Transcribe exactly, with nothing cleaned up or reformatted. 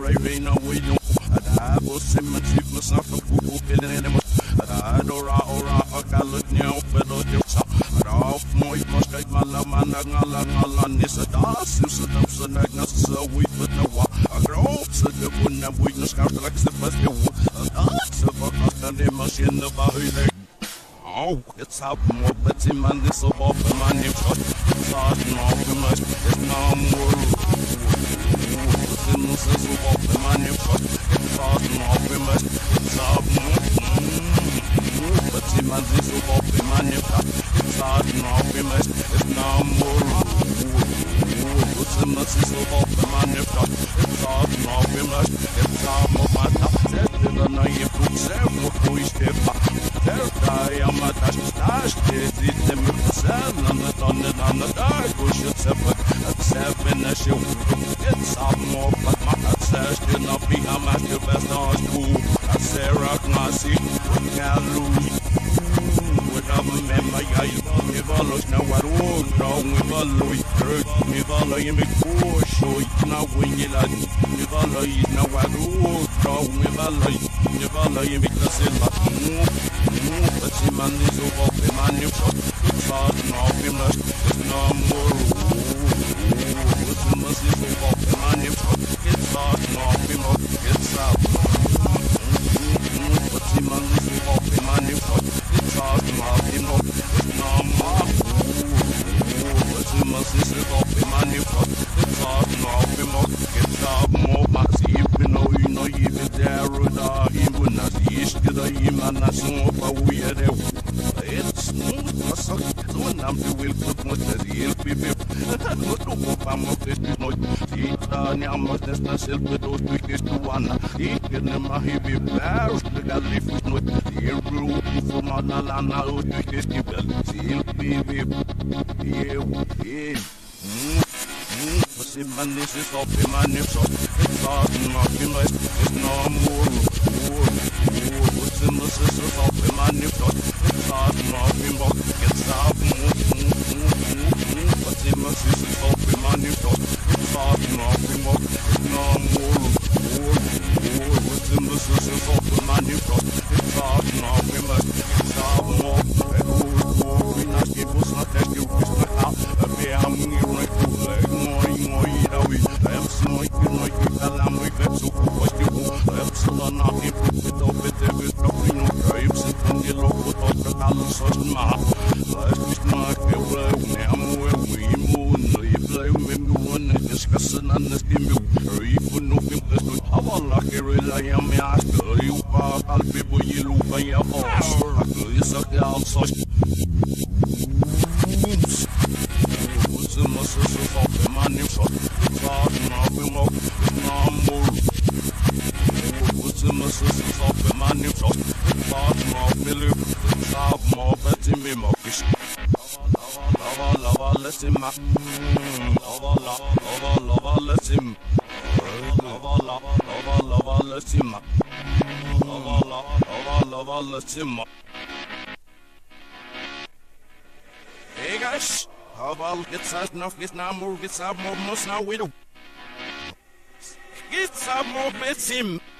raving away. I was in my cheap, was not a fool, feeling anymore. I don't know, I got look now, but I don't know. Moi koska mala mana ngala ngala nisa das usa tapsa nagna sa we put the wa agro sa de bunna we no scar like the first you that's a fuck and the machine the bahile oh it's up more but in man this of off the man you shot shot no too much it's no more it's in the sense of off the man you shot shot no too much it's up more but in man this of off the man you shot shot no too much it's no more what's in the sense of off the man you shot shot no too much it's up more my top set the night put several boys step I am a dash dash, it's the seven on the thunder on the dark, push it seven at seven as you it's up more, but my says did not be a master best on school. I say rock Nazi, we can't lose. Without a member, I never lose now. I don't know if I lose, if I lay in the course, so it's not when you like, if I lay now. I don't know if I lay, if I lay in the silver. But the man is over the man you shot. It's hard enough, you must. It's no more. But the man is over the man you shot. It's hard enough, you must. It's up. But the man is over the man you shot. It's hard enough, you must. It's no more. But the man is over the man you shot. It's hard enough, you must. It's up more. But you know, you know, you get there, or even as you should have man as we are there. It's not so good. I'm the will put much as he'll be big. Not to go from a fish to note. Eat on your must as the silk with those quickest to one. Eat in the Mahibi bears, the galley foot note. Here grew for Manalana, who quickest to bell. He'll be big. Here, here. What's the man? This is off the man. It's hard, nothing less. It's no more. What's in the sisters of the man you got? It's hard enough, you must get up. What's in the sisters of the man you got? It's hard enough, you must get no more. What's in the sisters of the man you got? It's hard enough, you must get up more. We not give us not that you wish to have. I am right to like more, more, you know, I am so like you know, you tell them we get so what you do. I am so not with all the devils, probably no grapes, and from the local doctor, Alan Sosma. Life is not a way, now we moon, we play when you want to discuss and understand you. Or even no people to have a lucky relay, I am asked, you are, I'll be with you, by your horse. You suck the outside. What's the muscles of the man you shot? It's hard enough, you know, it's no more. What's the muscles of the man you shot? It's hard enough, me live. It's hard more, but in me mockish. Lava, lava, let him up. Lava, lava, lava, let him. Lava, lava, lava, lava, let him up. Lava, lava, lava, let him up. Hey guys, how about get some enough, get some more, get some more, most now we do. Get some more bits him.